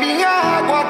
minha água.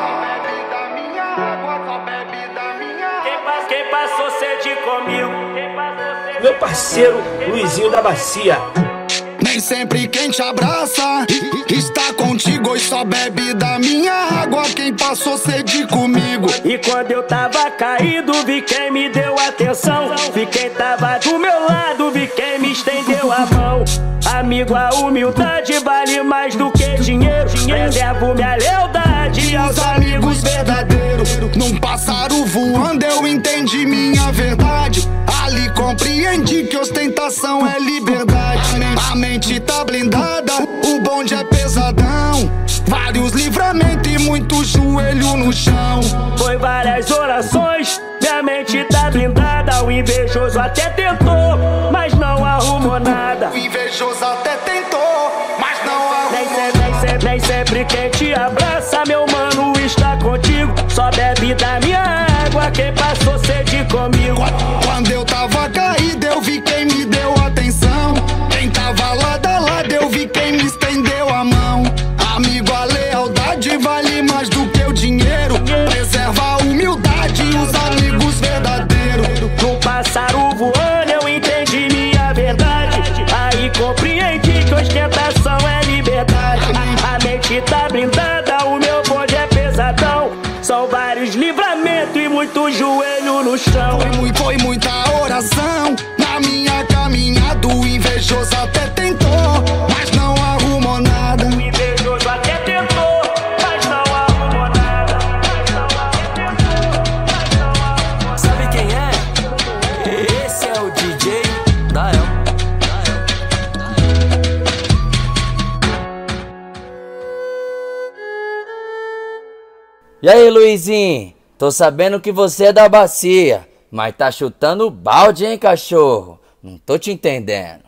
Só bebe da minha água. Quem passou sede comigo? Meu parceiro Luizinho da Bacia. Nem sempre quem te abraça está contigo e só bebe da minha água. Quem passou sede comigo. E quando eu tava caído, vi quem me deu atenção. Vi quem tava do meu lado, vi quem me estendeu a mão. Amigo, a humildade vale mais do que dinheiro. Preservo minha lealdade aos amigos verdadeiros. Num pássaro voando eu entendi minha verdade. Ali compreendi que ostentação é liberdade. A mente tá blindada, o bonde é pesadão. Vários livramentos e muito joelho no chão. Foi várias orações, minha mente tá blindada. O invejoso até tentou, mas não arrumou nada. O invejoso até tentou, mas não arrumou. Nem sempre quem te abraça, meu mano, está contigo. Só bebe da minha água, quem passou sede comigo. Quando eu tava caído, eu vi quem me deu atenção. Quem tava lado a lado, eu vi quem me estendeu a mão. Amigo, a lealdade vale mais do que o dinheiro. Preserva a humildade e os amigos verdadeiros. Num pássaro voando eu entendi minha verdade. Aí compreendi que ostentação é liberdade. A mente tá blindada, o meu bonde é pesadão. São vários livramentos e muito joelho no chão. Foi muita oração na minha caminhada. O invejoso até tentou, mas não arrumou nada. O invejoso até tentou, mas não arrumou nada. Sabe quem é? Esse é o DJ Dael. E aí, Luizinho? Tô sabendo que você é da Bacia, mas tá chutando balde, hein, cachorro? Não tô te entendendo.